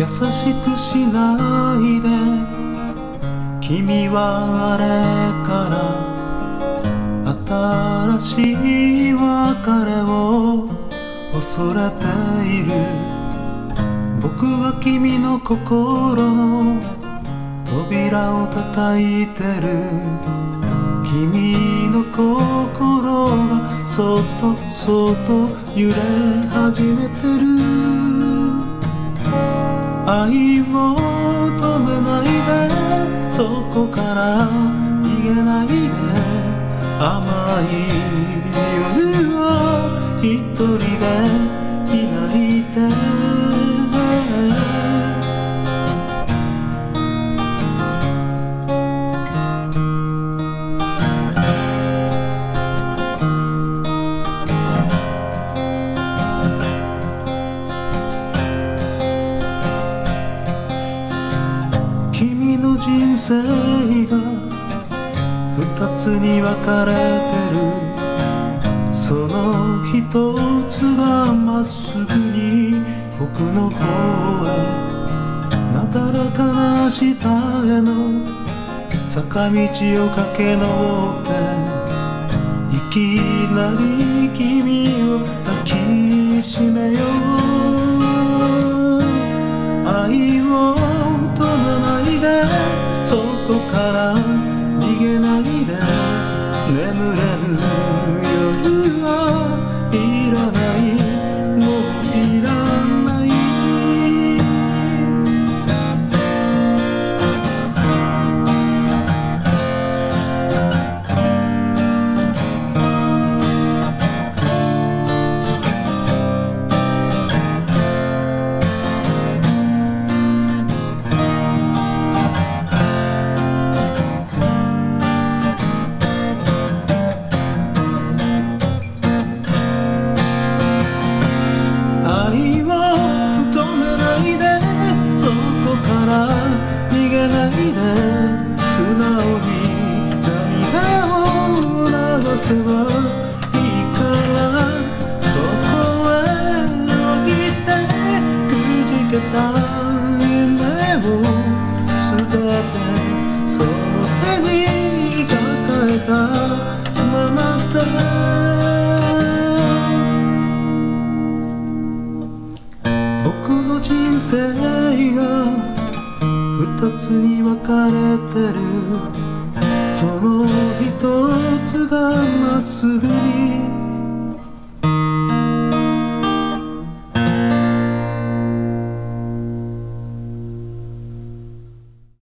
優しくしないで、君はあれから新しい別れを恐れている。僕は君の心の扉を叩いてる。君の心がそっとそっと揺れ始めてる。愛を止めないで、そこから逃げないで、甘い夜を一人でいないで。君の人生が二つに分かれてる。その一つはまっすぐに僕の方へ、なだらかな下への坂道を駆け上って、いきなり君を抱きしめよう。愛をそこから逃げないで、眠れる夜はいらない、もういらない。素直に涙を流せばいいから、どこへ置いてくじけた夢をすべてその手に抱えたままで、僕の人生が二つに分かれてる。その一つがまっすぐに